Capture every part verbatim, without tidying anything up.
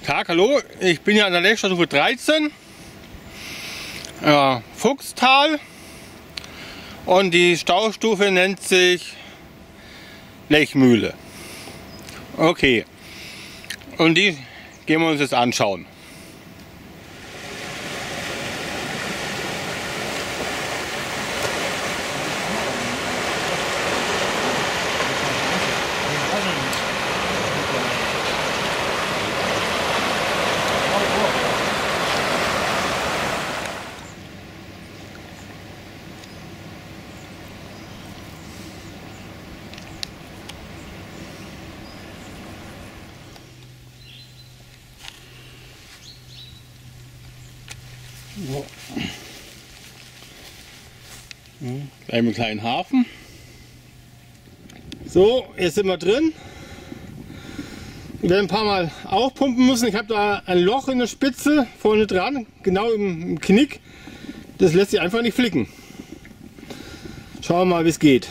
Tag, hallo, ich bin hier an der Lechstraße dreizehn, äh, Fuchstal, und die Staustufe nennt sich Lechmühle. Okay, und die gehen wir uns jetzt anschauen. So. Gleich einen kleinen Hafen. So, jetzt sind wir drin. Wir werden ein paar Mal aufpumpen müssen. Ich habe da ein Loch in der Spitze vorne dran, genau im, im Knick. Das lässt sich einfach nicht flicken. Schauen wir mal, wie es geht.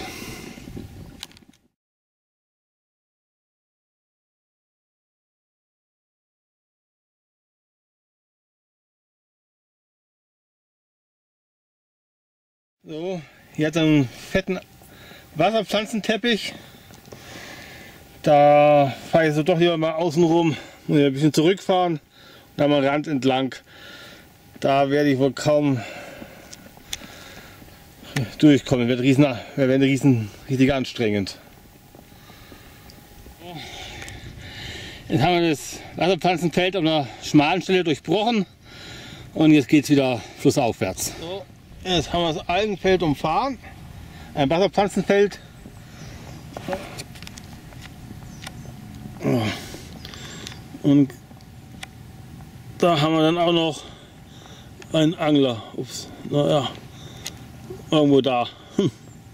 So, hier hat er einen fetten Wasserpflanzenteppich. Da fahre ich so doch lieber mal außen rum, muss ich ein bisschen zurückfahren und dann mal Rand entlang. Da werde ich wohl kaum durchkommen. Wird riesen, wird riesen, richtig anstrengend. Jetzt haben wir das Wasserpflanzenfeld auf einer schmalen Stelle durchbrochen und jetzt geht es wieder flussaufwärts. So. Jetzt haben wir das Algenfeld umfahren, ein Wasserpflanzenfeld. Und da haben wir dann auch noch einen Angler. Ups, naja, irgendwo da. Hm.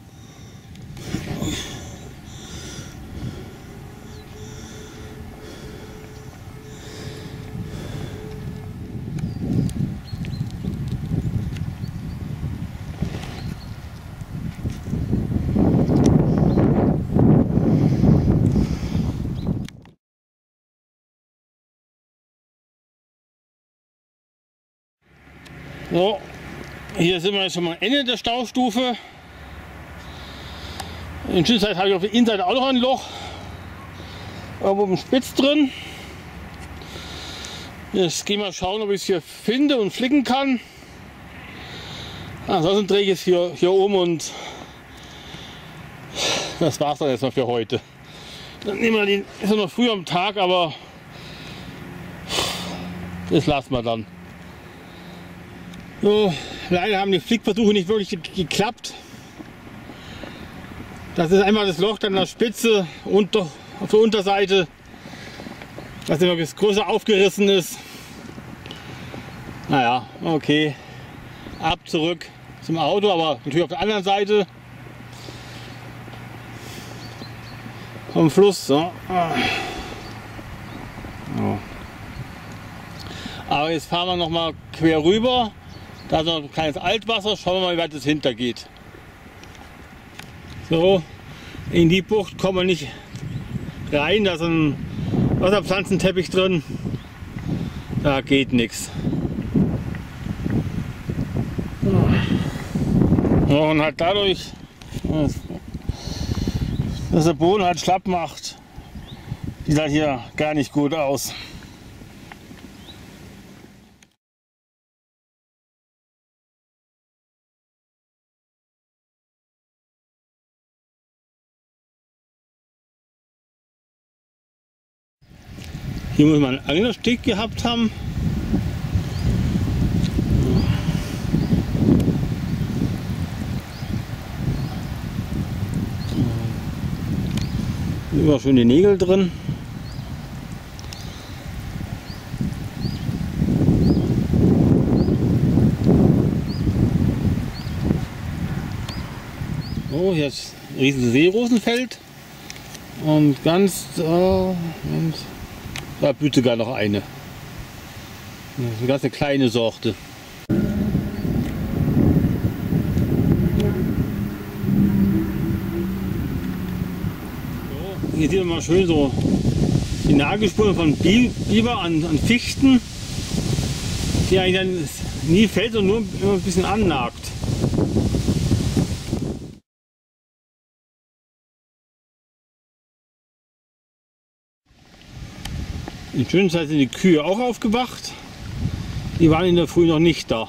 So, hier sind wir jetzt schon mal am Ende der Staustufe. In der Zwischenzeit habe ich auf der Innenseite auch noch ein Loch, irgendwo im Spitz drin. Jetzt gehen wir schauen, ob ich es hier finde und flicken kann. Ansonsten drehe ich es hier, hier um und das war's dann erstmal für heute. Dann nehmen wir den, ist ja noch früh am Tag, aber das lassen wir dann. So, leider haben die Flickversuche nicht wirklich geklappt. Das ist einfach das Loch dann an der Spitze und doch auf der Unterseite, was immer das größer aufgerissen ist. Naja, okay, ab zurück zum Auto, aber natürlich auf der anderen Seite vom Fluss. So. Aber jetzt fahren wir noch mal quer rüber. Da ist noch ein kleines Altwasser, schauen wir mal, wie weit es hinter geht. So, in die Bucht kommen wir nicht rein, da ist ein Wasserpflanzenteppich drin. Da geht nichts. Und halt dadurch, dass der Boden halt schlapp macht, sieht halt hier gar nicht gut aus. Hier muss man einen Anglersteg gehabt haben. Hier war schön die Nägel drin. Oh, hier ist ein riesiges Seerosenfeld. Und ganz äh, und da blüht sogar noch eine. Das ist eine ganz eine kleine Sorte. So, hier sieht man mal schön so die Nagelspuren von Biber an, an Fichten, die eigentlich dann nie fällt und nur immer ein bisschen annagt. In der Zwischenzeit sind die Kühe auch aufgewacht. Die waren in der Früh noch nicht da.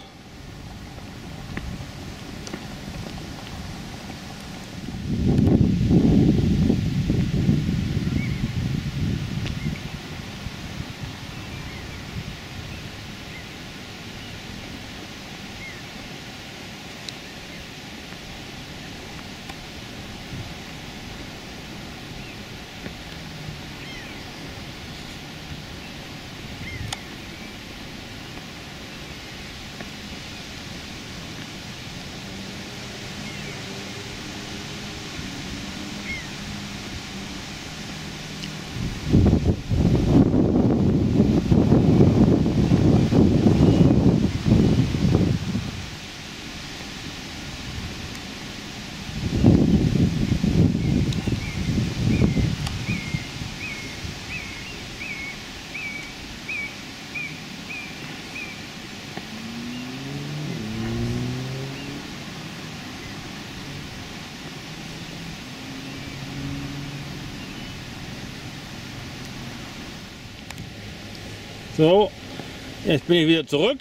So, jetzt bin ich wieder zurück.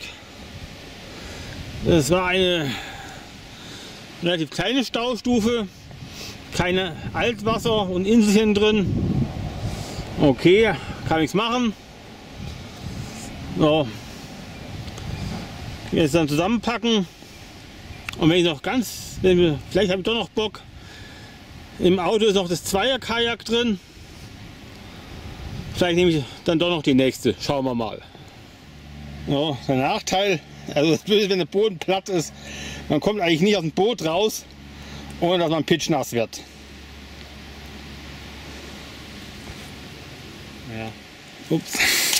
Das war eine relativ kleine Staustufe, keine Altwasser und Inselchen drin. Okay, kann nichts machen. So, jetzt dann zusammenpacken. Und wenn ich noch ganz, wenn wir, vielleicht habe ich doch noch Bock. Im Auto ist noch das Zweier-Kajak drin. Vielleicht nehme ich dann doch noch die nächste. Schauen wir mal. Ja, der Nachteil, also das Blöde ist, wenn der Boden platt ist, man kommt eigentlich nicht aus dem Boot raus, ohne dass man pitschnass wird. Ja. Ups.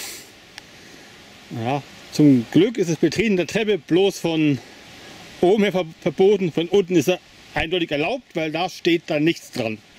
Ja, zum Glück ist das Betreten der Treppe bloß von oben her verboten, von unten ist er eindeutig erlaubt, weil da steht da nichts dran.